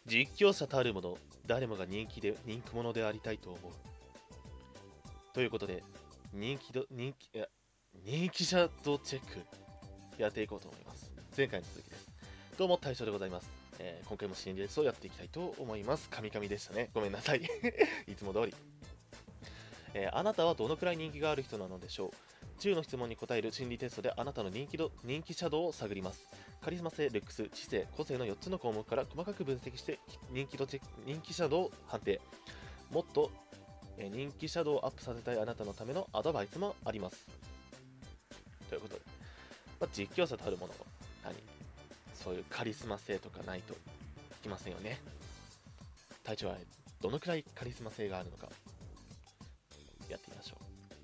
実況者たるもの、誰もが人気者でありたいと思う。ということで、人気者度チェックやっていこうと思います。前回の続きです。どうも、大将でございます。今回も心理レースをやっていきたいと思います。カミカミでしたね。ごめんなさい。いつも通り。あなたはどのくらい人気がある人なのでしょう。10の質問に答える心理テストであなたの人気者度を探ります。カリスマ性、ルックス、知性、個性の4つの項目から細かく分析して人気者度を判定。もっと人気者度をアップさせたいあなたのためのアドバイスもあります。ということで、実況者たるもの、そういうカリスマ性とかないといきませんよね。隊長はどのくらいカリスマ性があるのかやってみましょう。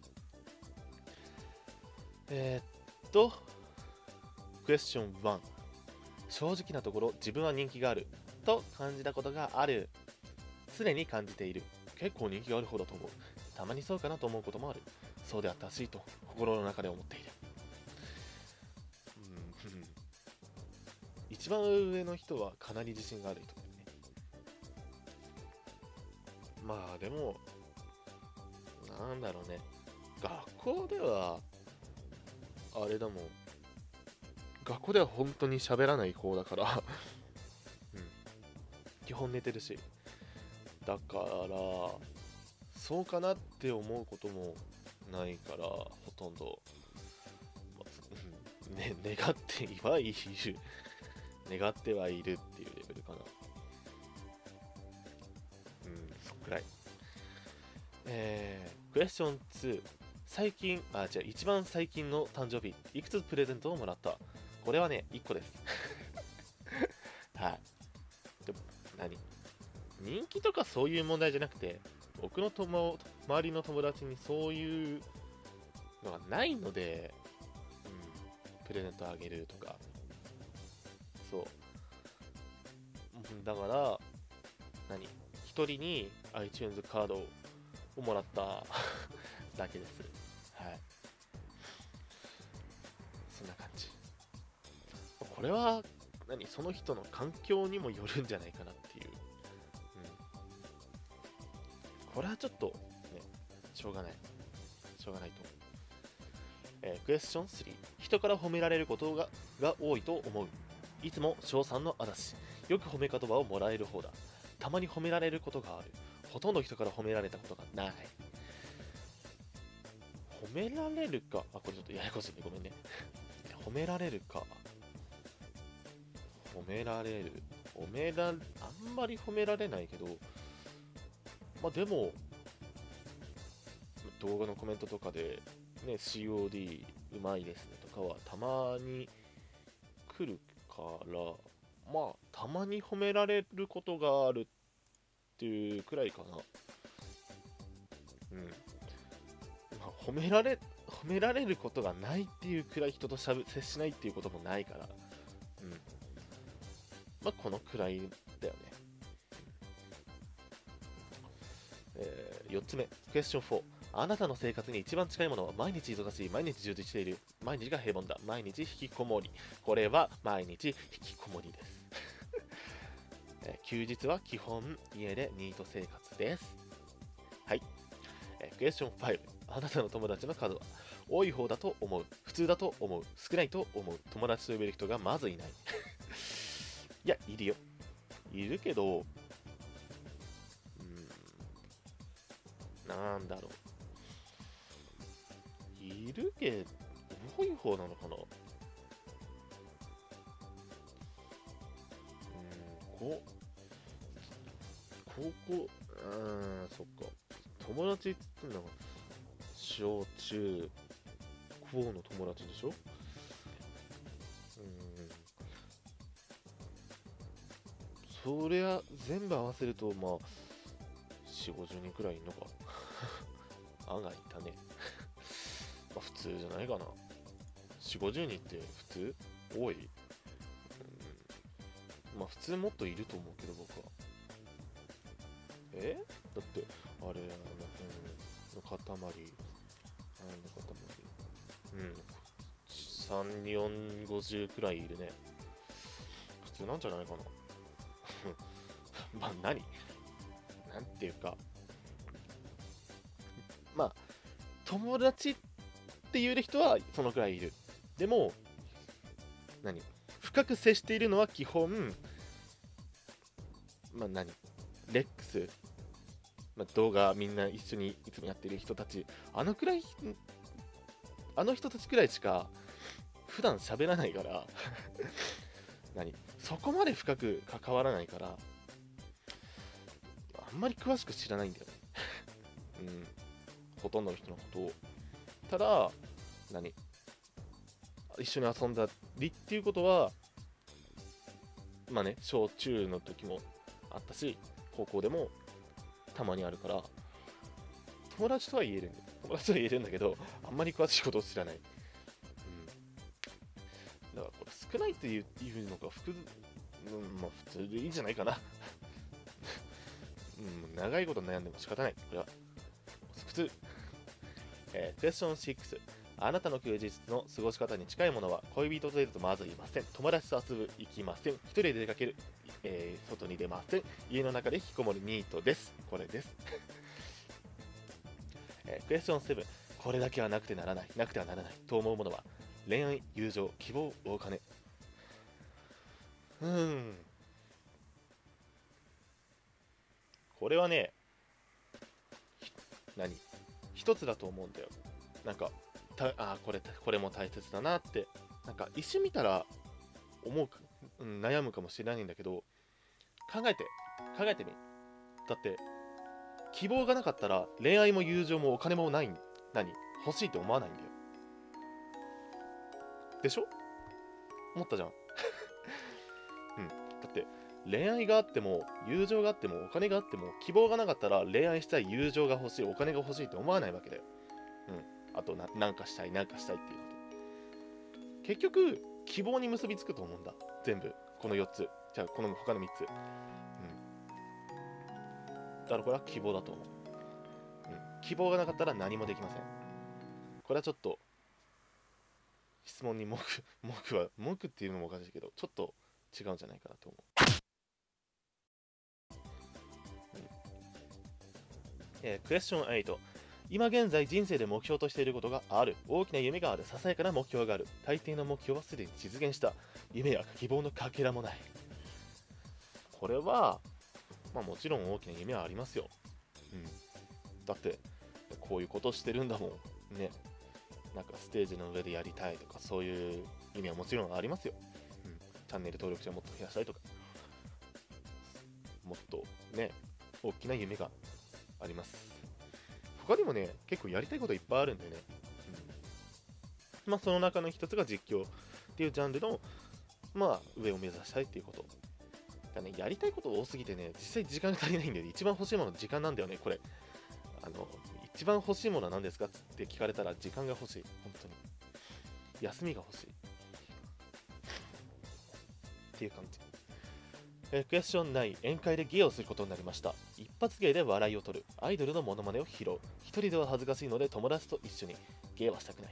クエスチョン1。正直なところ自分は人気があると感じたことがある。常に感じている。結構人気がある方だと思う。たまにそうかなと思うこともある。そうであってほしいと心の中で思っている。一番上の人はかなり自信がある人だよね。まあでもなんだろうね、学校ではあれだもん、学校では本当に喋らない方だから基本寝てるし、だからそうかなって思うこともないから、ほとんど、願ってはいる願ってはいるっていうレベルかな。そっくらい。クエスチョン2。一番最近の誕生日、いくつプレゼントをもらった？これはね、1個です。はい。でも、人気とかそういう問題じゃなくて、僕の周りの友達にそういうのがないので、プレゼントあげるとか、そう。だから、一人に iTunes カードをもらっただけです。はい。そんな感じ。これは、その人の環境にもよるんじゃないかなっていう。これはちょっと、ね、しょうがない。しょうがないと思う。クエスチョン3。人から褒められることが多いと思う。いつも称賛の嵐。よく褒め言葉をもらえる方だ。たまに褒められることがある。ほとんど人から褒められたことがない。褒められるか。これちょっとややこしいね。ごめんね。褒められるか。褒められる。あんまり褒められないけど、でも、動画のコメントとかで、ね、COD うまいですねとかはたまに来るから、たまに褒められることがあるっていうくらいかな。褒められることがないっていうくらい人と接しないっていうこともないから、このくらいだよね。4つ目、クエスチョン4。あなたの生活に一番近いものは毎日忙しい、毎日充実している、毎日が平凡だ、毎日引きこもり。これは毎日引きこもりです。休日は基本家でニート生活です。はい。クエスチョン5。あなたの友達の数は多い方だと思う、普通だと思う、少ないと思う、友達と呼べる人がまずいない。いや、いるよ。いるけど、なんだろう。いるけど、多い方なのかな。高校、そっか。友達って言ってんのが、小中高の友達でしょ。そりゃ全部合わせると4、50人くらいいんのか。案外いたね。普通じゃないかな。4、50人って普通多い。普通もっといると思うけど、僕は。だって、あれ、の塊。3、4、50くらいいるね。普通なんじゃないかな。 まあなんていうか、まあ友達って言える人はそのくらいいる。でも深く接しているのは基本、まあレックス、動画みんな一緒にいつもやってる人たち、あの人たちくらいしか普段喋らないからそこまで深く関わらないから、あんまり詳しく知らないんだよねほとんどの人のことを。ただ一緒に遊んだりっていうことは、まあね、小中の時もあったし、高校でもたまにあるから、友達とは言えるんだけど、あんまり詳しいことを知らない。だからこれ少ないというのがまあ普通でいいんじゃないかな長いこと悩んでも仕方ない。これは普通。クエスチョン6。あなたの休日の過ごし方に近いものは恋人と出るとまずいません。友達と遊ぶ行きません。一人で出かける、外に出ません。家の中で引きこもるニートです。これです。クエスチョン7。これだけはなくてはならないと思うものは恋愛、友情、希望、お金。これはね、一つだと思うんだよ。これも大切だなって、一瞬見たら悩むかもしれないんだけど、考えてみ。だって希望がなかったら恋愛も友情もお金もない。欲しいって思わないんだよ。でしょ？思ったじゃんだって恋愛があっても友情があってもお金があっても、希望がなかったら恋愛したい、友情が欲しい、お金が欲しいって思わないわけだよ。あとなんかしたいっていうこと。結局希望に結びつくと思うんだ、全部。この4つじゃあ、この他の3つ。だからこれは希望だと思う。希望がなかったら何もできません。これはちょっと質問に文句っていうのもおかしいけど、ちょっと違うんじゃないかなと思う。クエスチョン8。今現在人生で目標としていることがある。大きな夢がある。ささやかな目標がある。大抵の目標はすでに実現した。夢や希望のかけらもない。これはもちろん大きな夢はありますよ。だってこういうことしてるんだもんね。ステージの上でやりたいとか、そういう夢はもちろんありますよ。チャンネル登録者をもっと増やしたいとか、もっとね、大きな夢があります。他にもね、結構やりたいこといっぱいあるんでね。その中の一つが実況っていうジャンルの上を目指したいっていうこと。やりたいこと多すぎてね、実際時間が足りないんで、一番欲しいものは時間なんだよね、これ。一番欲しいものは何ですかって聞かれたら、時間が欲しい。本当に。休みが欲しい。っていう感じ。クエスチョン9。宴会で芸をすることになりました。一発芸で笑いを取る。アイドルのモノマネを披露。一人では恥ずかしいので友達と一緒に芸はしたくない。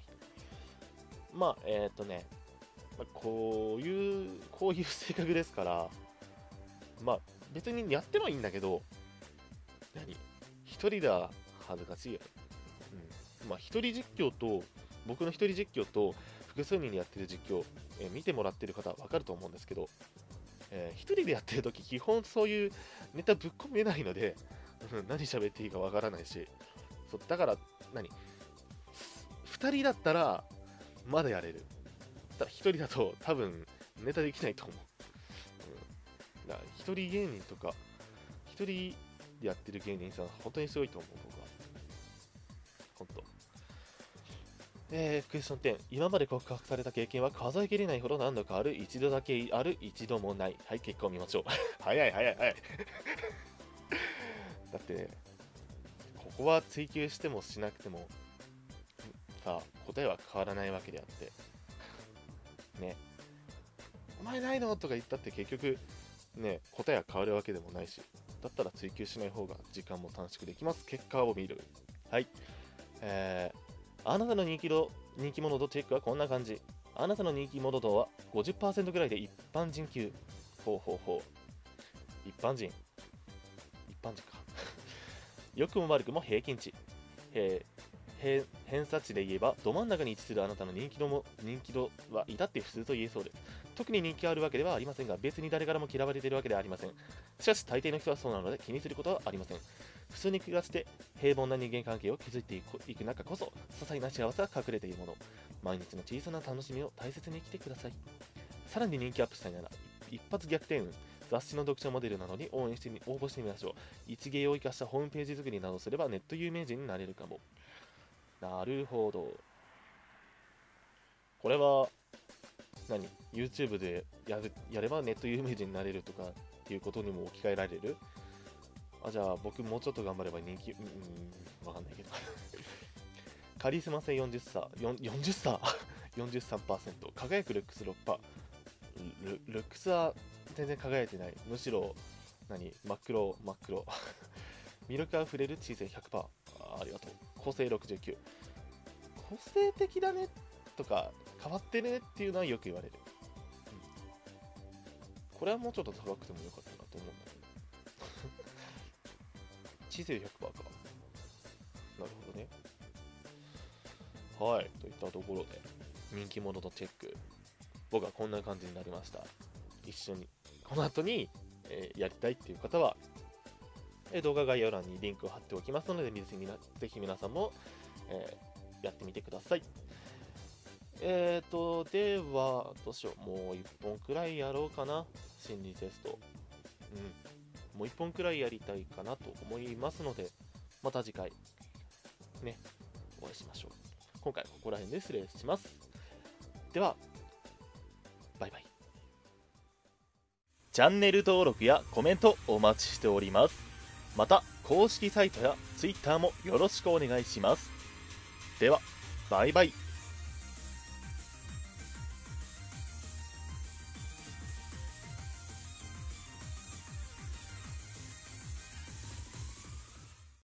こういう性格ですから、別にやってもいいんだけど、一人では恥ずかしいよ。一人実況と、僕の一人実況と複数人でやってる実況、見てもらってる方は分かると思うんですけど、一人でやってるとき基本そういうネタぶっ込めないので何喋っていいかわからないし、だから2人だったらまだやれる。ただ1人だと多分ネタできないと思う。だから1人芸人とか1人でやってる芸人さん本当にすごいと思う。僕は本当。クエスチョン10。今まで告白された経験は数えきれないほど何度かある。一度だけある。一度もない。はい、結果を見ましょう。早い。だって、ここは追求してもしなくても答えは変わらないわけであってね。お前ないのとか言ったって結局ね、答えは変わるわけでもないし、だったら追求しない方が時間も短縮できます。結果を見る。はい。あなたの人気者度チェックはこんな感じ。あなたの人気者度は 50% ぐらいで一般人級。一般人。 般時か良くも悪くも平均値、偏差値で言えばど真ん中に位置するあなたの人気度は至って普通と言えそうです。特に人気があるわけではありませんが、別に誰からも嫌われているわけではありません。しかし大抵の人はそうなので気にすることはありません。普通に暮らして平凡な人間関係を築いていく中こそ些細な幸せが隠れているもの。毎日の小さな楽しみを大切に生きてください。さらに人気アップしたいなら一発逆転運、雑誌の読者モデルなのに応募してみましょう。一芸を生かしたホームページ作りなどすればネット有名人になれるかも。なるほど。これはYouTube でやればネット有名人になれるとかっていうことにも置き換えられる。じゃあ僕もうちょっと頑張れば人気、わかんないけどカリスマ性40差、40差43%、輝くルックス 6%、ルックスは全然輝いてない。むしろ、真っ黒。魅力あふれる知性 100%。ありがとう。個性69。個性的だねとか、変わってねっていうのはよく言われる。これはもうちょっと高くてもよかったなと思うんだけど。知性 100% か。なるほどね。はい。といったところで、人気者のチェック。僕はこんな感じになりました。一緒に、この後に、やりたいっていう方は、動画概要欄にリンクを貼っておきますので、ぜひ皆さんも、やってみてください。では、どうしよう。もう1本くらいやろうかな。心理テスト。もう1本くらいやりたいかなと思いますので、また次回、ね、お会いしましょう。今回ここら辺で失礼します。では、バイバイ。チャンネル登録やコメントお待ちしております。また、公式サイトや Twitter もよろしくお願いします。では、バイバイ。